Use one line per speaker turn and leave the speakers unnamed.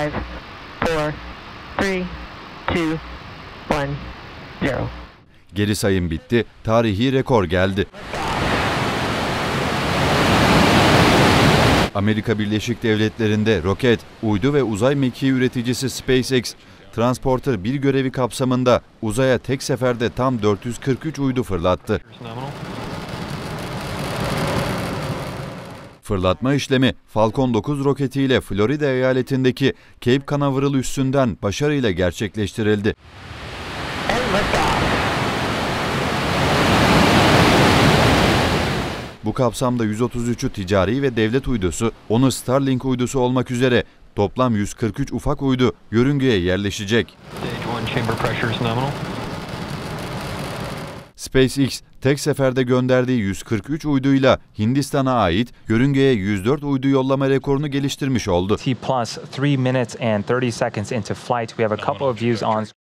5, 4, 3, 2, 1, 0.
Geri sayım bitti, tarihi rekor geldi. Amerika Birleşik Devletleri'nde roket, uydu ve uzay mekiği üreticisi SpaceX, Transporter bir görevi kapsamında uzaya tek seferde tam 443 uydu fırlattı. Fırlatma işlemi Falcon 9 roketiyle Florida eyaletindeki Cape Canaveral üssünden başarıyla gerçekleştirildi. Bu kapsamda 133'ü ticari ve devlet uydusu, 10'u Starlink uydusu olmak üzere toplam 143 ufak uydu yörüngeye yerleşecek. SpaceX tek seferde gönderdiği 143 uyduyla Hindistan'a ait yörüngeye 104 uydu yollama rekorunu geliştirmiş oldu.
T plus 3 minutes and 30 seconds into flight. We have a couple of views on